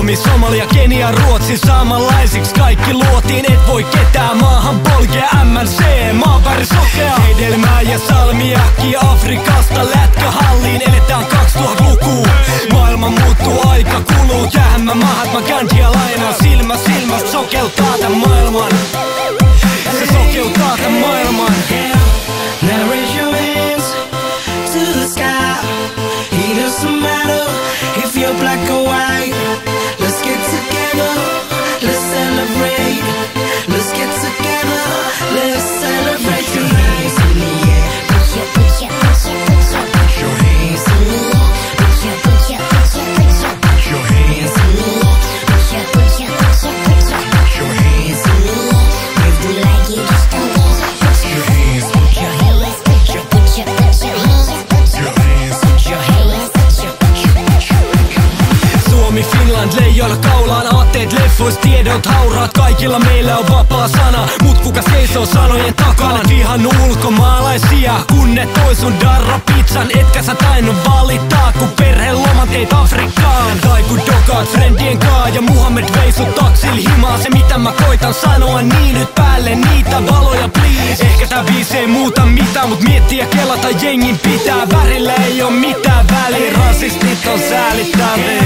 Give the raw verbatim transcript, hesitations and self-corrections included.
Suomi, Somalia, Kenia, Ruotsi, samanlaisiksi kaikki luotiin. Et voi ketään maahan polkea, M N C, maanväri sokea. Hedelmää ja salmiakki Afrikasta lätkähalliin. Eletään kaksituhatluku, maailma muuttuu, aika kuluu. Tähän mä Mahatma Gandhia lainaan, silmä silmästä sokeuttaa tän maailman. Se sokeuttaa tän maailman. Now raise your hands to the sky. It doesn't matter if you're black or white. Let's get together, let's celebrate. Let's get together, let's celebrate. Your hands in the air. Put your, put your, put your, put your, put your hands in the air. Put your, put your, put your, put your, put your hands in the air. Put your, put your, put your, put your, put your hands in the air. If you like it, just don't dance. Put your hands, put your hands, put your, put your, put your hands, put your hands, put your hands, put your, put your, put your. Suomi, Finland, leijoilla kaulaan, aatteet, leffois, tiedot, hauraat. Kaikilla meillä on vapaa sana, mut kuka seisoo sanojen takana? Vihan ulkomaalaisia, kun ne toi sun darra pizzan. Etkä sä tainnut valittaa, kun perheloman teit Afrikkaan. Tai kun dokaat friendien kaa ja Muhammed vei sut taksil himaa. Se mitä mä koitan sanoa, niin nyt päälle niitä valoja please. Ehkä tää biisi ei muuta mitään, mut miettiä kelata jengin pitää. Värillä ei oo mitään väliä, rasistit on säälittäviä.